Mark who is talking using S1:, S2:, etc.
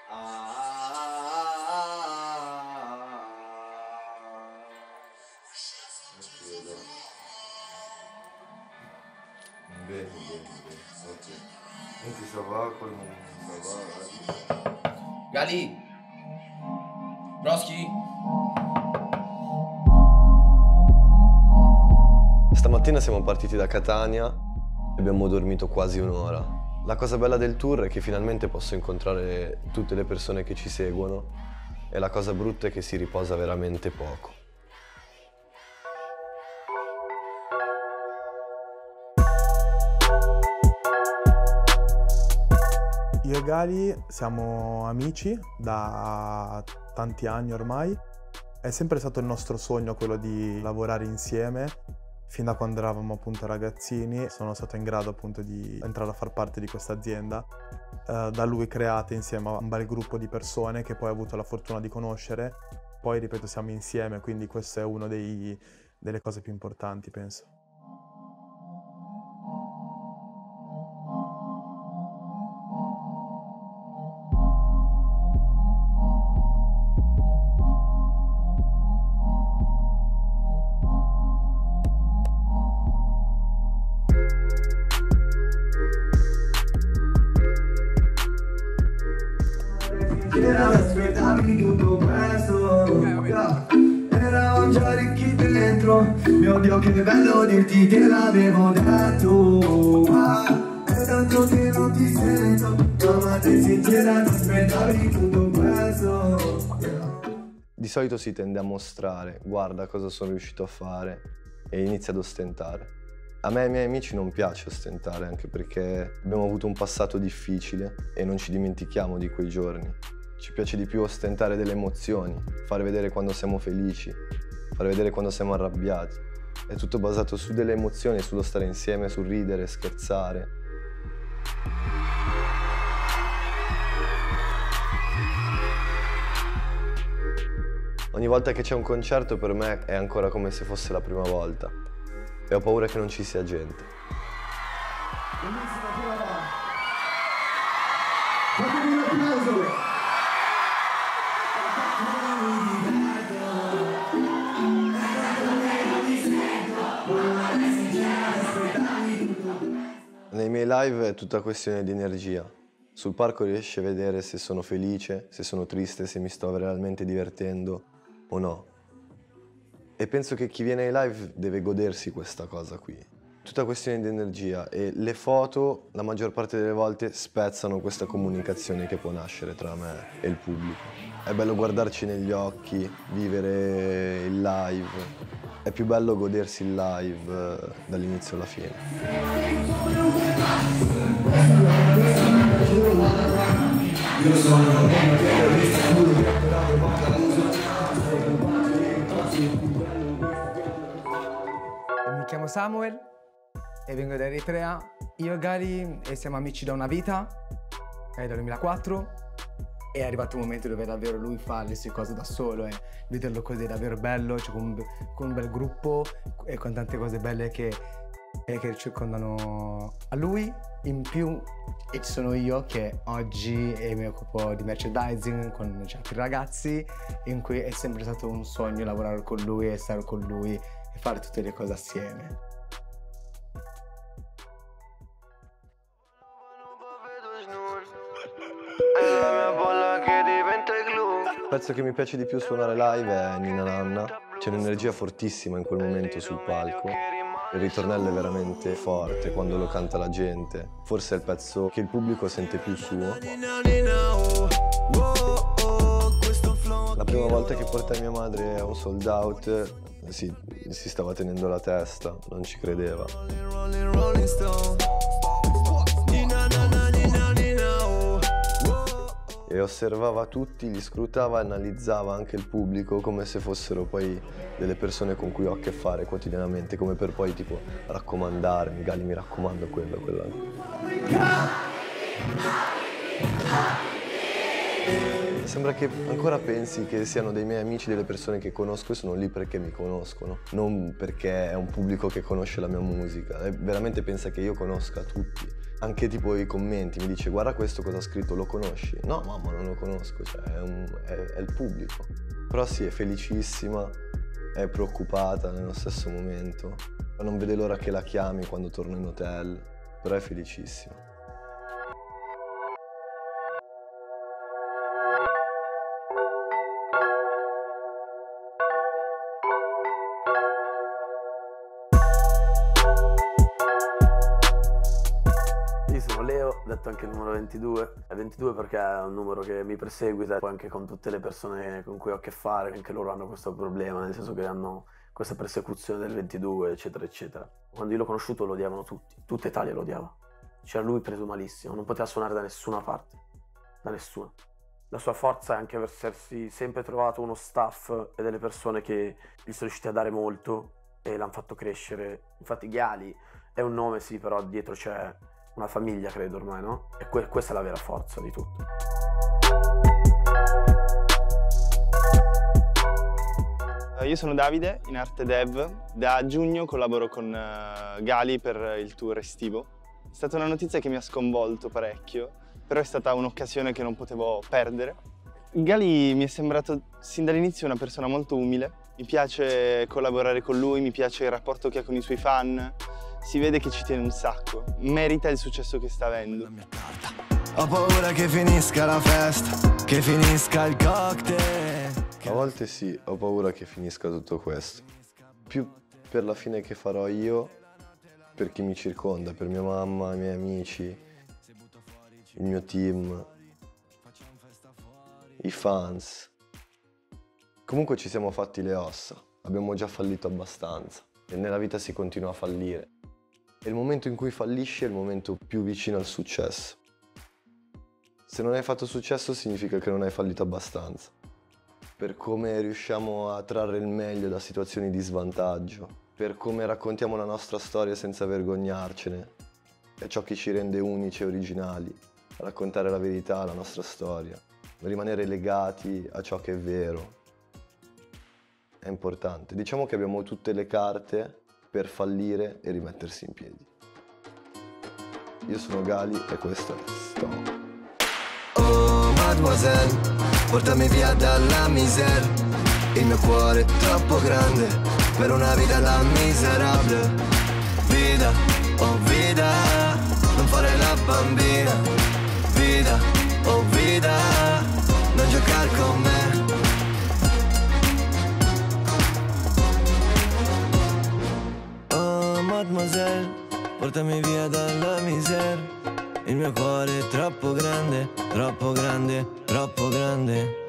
S1: Bene, ok. Senti, ça va, ça va,
S2: Gali! Broski!
S3: Stamattina siamo partiti da Catania e abbiamo dormito quasi un'ora. La cosa bella del tour è che finalmente posso incontrare tutte le persone che ci seguono e la cosa brutta è che si riposa veramente poco.
S4: Io e Gali siamo amici da tanti anni ormai. È sempre stato il nostro sogno quello di lavorare insieme. Fin da quando eravamo appunto ragazzini sono stato in grado appunto di entrare a far parte di questa azienda. Da lui creata insieme a un bel gruppo di persone che poi ho avuto la fortuna di conoscere. Poi ripeto siamo insieme, quindi questo è uno delle cose più importanti, penso.
S5: Aspettavi tutto questo, eravamo già ricchi dentro. Mio Dio che bello dirti te l'avevo detto, è tanto che non ti sento, no, ma te sincera ti aspettavi tutto questo.
S3: Di solito si tende a mostrare, guarda cosa sono riuscito a fare e inizia ad ostentare. A me e ai miei amici non piace ostentare, anche perché abbiamo avuto un passato difficile e non ci dimentichiamo di quei giorni. Ci piace di più ostentare delle emozioni, fare vedere quando siamo felici, fare vedere quando siamo arrabbiati. È tutto basato su delle emozioni, sullo stare insieme, sul ridere, scherzare. Ogni volta che c'è un concerto per me è ancora come se fosse la prima volta e ho paura che non ci sia gente.
S5: Bellissima prova! Fatemi un applauso!
S3: Nei miei live è tutta questione di energia. Sul palco riesci a vedere se sono felice, se sono triste, se mi sto realmente divertendo o no. E penso che chi viene ai live deve godersi questa cosa qui. Tutta questione di energia e le foto la maggior parte delle volte spezzano questa comunicazione che può nascere tra me e il pubblico. È bello guardarci negli occhi, vivere il live. È più bello godersi il live dall'inizio alla fine.
S6: Mi chiamo Samuel e vengo da Eritrea. Io e Gali siamo amici da una vita, dal 2004. È arrivato un momento dove davvero lui fa le sue cose da solo e vederlo così è davvero bello, cioè con un bel gruppo e con tante cose belle che circondano a lui. In più ci sono io che oggi mi occupo di merchandising con altri ragazzi, in cui è sempre stato un sogno lavorare con lui e stare con lui e fare tutte le cose assieme.
S3: Il pezzo che mi piace di più suonare live è Ninna Nanna. C'è un'energia fortissima in quel momento sul palco. Il ritornello è veramente forte quando lo canta la gente. Forse è il pezzo che il pubblico sente più suo. La prima volta che portai mia madre a un sold out, si stava tenendo la testa, non ci credeva. E osservava tutti, li scrutava, analizzava anche il pubblico come se fossero poi delle persone con cui ho a che fare quotidianamente, come per poi tipo raccomandarmi, Gali mi raccomando quello. Sembra che ancora pensi che siano dei miei amici, delle persone che conosco e sono lì perché mi conoscono, non perché è un pubblico che conosce la mia musica. Veramente pensa che io conosca tutti. Anche tipo i commenti, mi dice guarda questo cosa ha scritto, lo conosci? No mamma, non lo conosco, cioè è il pubblico. Però sì, è felicissima, è preoccupata nello stesso momento. Non vede l'ora che la chiami quando torno in hotel, però è felicissima.
S2: Io sono Leo, detto anche il numero 22. È 22 perché è un numero che mi perseguita, poi anche con tutte le persone con cui ho a che fare, anche loro hanno questo problema, nel senso che hanno questa persecuzione del 22, eccetera, eccetera. Quando io l'ho conosciuto lo odiavano tutti, tutta Italia lo odiava. C'era lui preso malissimo, non poteva suonare da nessuna parte, da nessuna. La sua forza è anche essersi sempre trovato uno staff e delle persone che gli sono riusciti a dare molto e l'hanno fatto crescere. Infatti Gali è un nome, sì, però dietro c'è una famiglia, credo ormai, no? E questa è la vera forza di tutto.
S7: Io sono Davide, in arte dev. Da giugno collaboro con Gali per il tour estivo. È stata una notizia che mi ha sconvolto parecchio, però è stata un'occasione che non potevo perdere. Gali mi è sembrato sin dall'inizio una persona molto umile. Mi piace collaborare con lui, mi piace il rapporto che ha con i suoi fan. Si vede che ci tiene un sacco, merita il successo che sta avendo.
S5: Ho paura che finisca la festa, che finisca il cocktail.
S3: A volte sì, ho paura che finisca tutto questo. Più per la fine che farò io, per chi mi circonda, per mia mamma, i miei amici, il mio team, i fans. Comunque ci siamo fatti le ossa, abbiamo già fallito abbastanza e nella vita si continua a fallire. E il momento in cui fallisci è il momento più vicino al successo. Se non hai fatto successo significa che non hai fallito abbastanza. Per come riusciamo a trarre il meglio da situazioni di svantaggio, per come raccontiamo la nostra storia senza vergognarcene, è ciò che ci rende unici e originali, raccontare la verità, la nostra storia, rimanere legati a ciò che è vero. È importante. Diciamo che abbiamo tutte le carte per fallire e rimettersi in piedi. Io sono Gali e questo è Stop.
S5: Oh mademoiselle, portami via dalla misère. Il mio cuore è troppo grande per una vita da miserabile. Vida, oh vida, non fare la bambina. Vida, oh vida, non giocare con me. Oh mademoiselle, portami via dalla misère. Il mio cuore è troppo grande, troppo grande, troppo grande.